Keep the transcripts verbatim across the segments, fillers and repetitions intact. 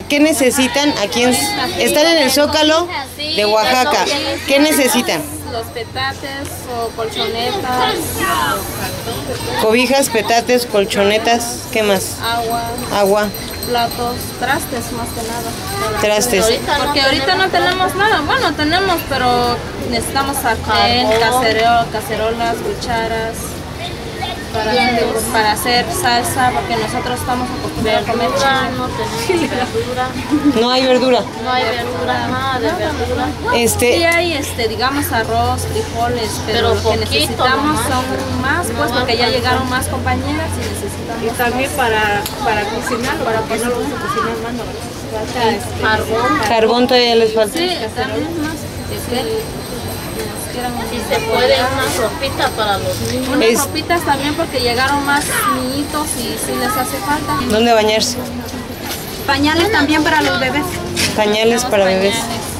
¿Qué necesitan? Aquí en, están en el Zócalo de Oaxaca. ¿Qué necesitan? Los petates o colchonetas. Cobijas, petates, colchonetas, ¿qué más? Agua. Agua. Platos, trastes más que nada. Trastes. Porque ahorita no tenemos nada. Bueno, tenemos, pero necesitamos sartén, cacerolas, cacerolas, cucharas. Para, para hacer salsa, porque nosotros estamos acostumbrados a comer verdura, no tenemos verdura. No hay verdura. No hay verdura, nada de verdura. Este, Sí hay, este, digamos, arroz, frijoles, pero, Pero lo que poquito necesitamos nomás. son más, pues, No, porque ya tanto. llegaron más compañeras y necesitamos. Y también para, para cocinar, para pues no lo vamos a cocinar más, no. Falta este, Carbón. carbón todavía les falta. Sí, también más. Este, Si se puede, una ropita para los niños. unas Es- ropitas también porque llegaron más niñitos y sí les hace falta. ¿Dónde bañarse? Pañales también para los bebés. Pañales para bebés.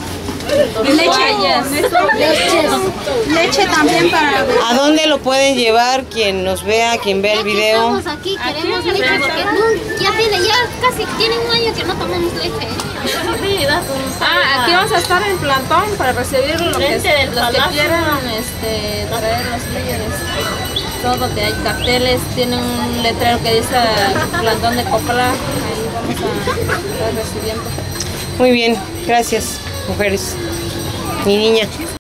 Leche. Leche también para bebés. ¿A dónde lo pueden llevar quien nos vea, quien vea el video? Estamos aquí, queremos leche porque no, ya tiene, ya casi tiene un año que no tomamos leche. Ah, aquí vamos a estar en plantón para recibir lo que, Frente del los que palacio. quieran este, traer los líderes. Todo, que hay carteles, tienen un letrero que dice plantón de Copla. Ahí vamos a estar recibiendo. Muy bien, gracias, mujeres. Mi niña.